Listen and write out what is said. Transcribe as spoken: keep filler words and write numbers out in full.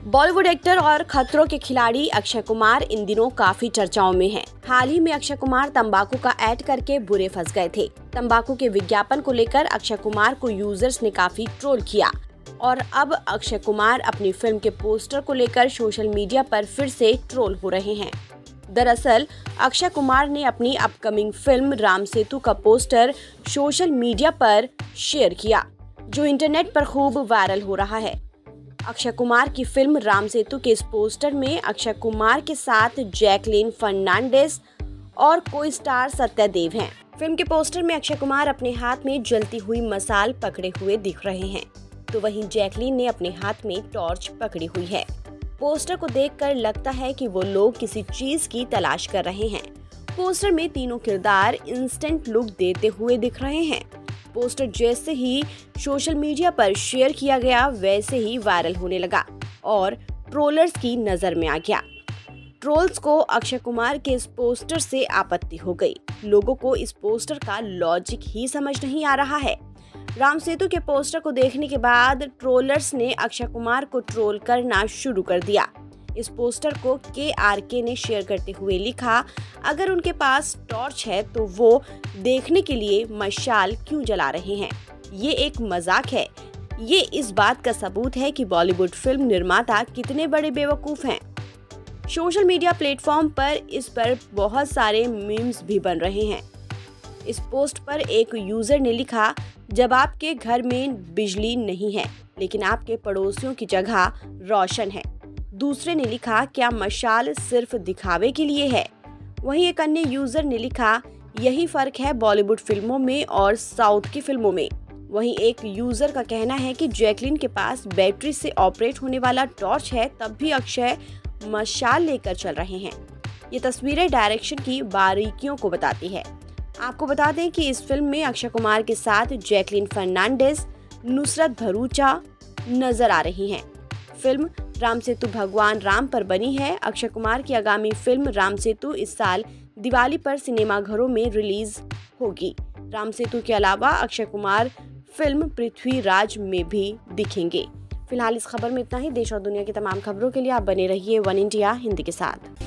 Bollywood actor और खतरों के खिलाड़ी अक्षय कुमार इन दिनों काफी चर्चाओं में हैं। हाल ही में अक्षय कुमार तंबाकू का ऐड करके बुरे फंस गए थे। तंबाकू के विज्ञापन को लेकर अक्षय कुमार को यूजर्स ने काफी ट्रोल किया और अब अक्षय कुमार अपनी फिल्म के पोस्टर को लेकर सोशल मीडिया पर फिर से ट्रोल हो रहे हैं। दरअसल अक्षय कुमार ने अपनी अपकमिंग फिल्म राम सेतु का पोस्टर सोशल मीडिया पर शेयर किया, जो इंटरनेट पर खूब वायरल हो रहा है। अक्षय कुमार की फिल्म राम सेतु के इस पोस्टर में अक्षय कुमार के साथ जैकलीन फर्नांडिस और को स्टार सत्यदेव हैं। फिल्म के पोस्टर में अक्षय कुमार अपने हाथ में जलती हुई मसाल पकड़े हुए दिख रहे हैं, तो वहीं जैकलीन ने अपने हाथ में टॉर्च पकड़ी हुई है। पोस्टर को देखकर लगता है कि वो लोग किसी चीज की तलाश कर रहे हैं। पोस्टर में तीनों किरदार इंस्टेंट लुक देते हुए दिख रहे हैं। पोस्टर जैसे ही सोशल मीडिया पर शेयर किया गया वैसे ही वायरल होने लगा और ट्रोलर्स की नजर में आ गया। ट्रोल्स को अक्षय कुमार के इस पोस्टर से आपत्ति हो गई। लोगों को इस पोस्टर का लॉजिक ही समझ नहीं आ रहा है। राम सेतु के पोस्टर को देखने के बाद ट्रोलर्स ने अक्षय कुमार को ट्रोल करना शुरू कर दिया। इस पोस्टर को के आर के ने शेयर करते हुए लिखा, अगर उनके पास टॉर्च है तो वो देखने के लिए मशाल क्यों जला रहे हैं? ये एक मजाक है। ये इस बात का सबूत है कि बॉलीवुड फिल्म निर्माता कितने बड़े बेवकूफ हैं। सोशल मीडिया प्लेटफॉर्म पर इस पर बहुत सारे मीम्स भी बन रहे हैं। इस पोस्ट पर एक यूजर ने लिखा, जब आपके घर में बिजली नहीं है लेकिन आपके पड़ोसियों की जगह रोशन है। दूसरे ने लिखा, क्या मशाल सिर्फ दिखावे के लिए है? वहीं एक अन्य यूजर ने लिखा, यही फर्क है बॉलीवुड फिल्मों में और साउथ की फिल्मों में। वहीं एक यूजर का कहना है कि जैकलीन के पास बैटरी से ऑपरेट होने वाला टॉर्च है, तब भी अक्षय मशाल लेकर चल रहे हैं। ये तस्वीरें डायरेक्शन की बारीकियों को बताती है। आपको बता दें कि इस फिल्म में अक्षय कुमार के साथ जैकलीन फर्नांडिस, नुसरत भरूचा नजर आ रही हैं। फिल्म राम सेतु भगवान राम पर बनी है। अक्षय कुमार की आगामी फिल्म राम सेतु इस साल दिवाली पर सिनेमाघरों में रिलीज होगी। राम सेतु के अलावा अक्षय कुमार फिल्म पृथ्वीराज में भी दिखेंगे। फिलहाल इस खबर में इतना ही। देश और दुनिया की तमाम खबरों के लिए आप बने रहिए वन इंडिया हिंदी के साथ।